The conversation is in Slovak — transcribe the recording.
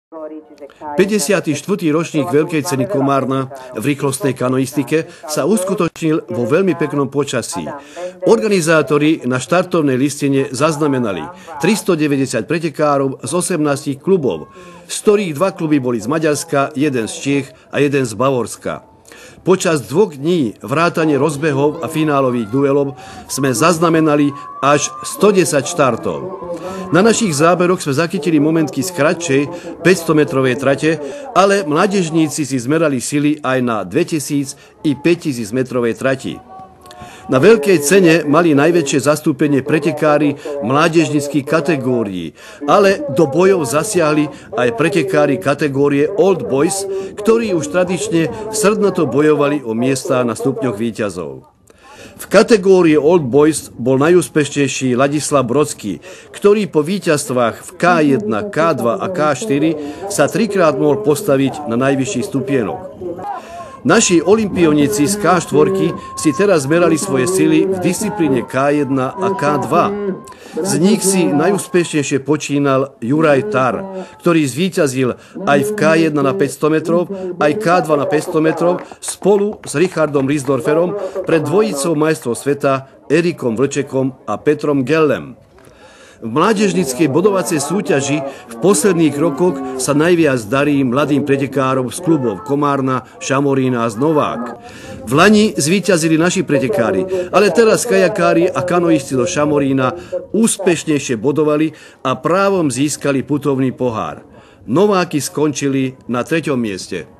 54. ročník Veľkej ceny Komárna v rýchlostnej kanoistike sa uskutočnil vo veľmi peknom počasí. Organizátori na štartovnej listine zaznamenali 390 pretekárov z 18 klubov, z ktorých 2 kluby boli z Maďarska, 1 z Čiech a 1 z Bavorska. Počas 2 dní vrátane rozbehov a finálových duelov sme zaznamenali až 110 štartov. Na našich záberoch sme zachytili momentky z kratšej 500-metrovej trate, ale mládežníci si zmerali sily aj na 2000 i 5000 metrovej trati. Na Veľkej cene mali najväčšie zastúpenie pretekári mládežníckych kategórií, ale do bojov zasiahli aj pretekári kategórie Old Boys, ktorí už tradične srdnato bojovali o miesta na stupňoch víťazov. V kategórii Old Boys bol najúspešnejší Ladislav Brodský, ktorý po víťazstvách v K1, K2 a K4 sa 3-krát mohol postaviť na najvyšší stupienok. Naši olympioníci z K4 si teraz zmerali svoje sily v disciplíne K1 a K2. Z nich si najúspešnejšie počínal Juraj Tar, ktorý zvíťazil aj v K1 na 500 metrov, aj K2 na 500 metrov spolu s Richardom Riesdorferom pred dvojicou majstrov sveta Erikom Vlčekom a Petrom Gellem. V mládežníckej bodovacej súťaži v posledných rokoch sa najviac darí mladým pretekárom z klubov Komárna, Šamorína a Novák. V lani zvíťazili naši pretekári, ale teraz kajakári a kanoisti do Šamorína úspešnejšie bodovali a právom získali putovný pohár. Nováky skončili na 3. mieste.